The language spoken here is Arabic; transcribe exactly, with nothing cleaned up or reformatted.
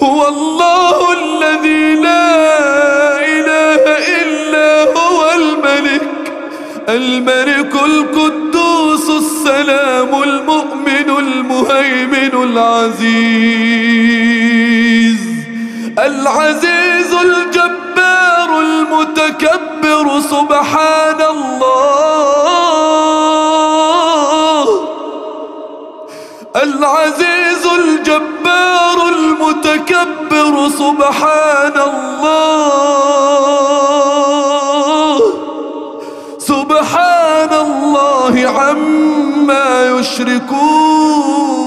هو الله الذي لا إله إلا هو الملك الملك القدوس السلام المؤمن المهيمن العزيز العزيز الجبار المتكبر سبحان الله العزيز الجبار المتكبر سبحان الله سبحان الله عما يشركون.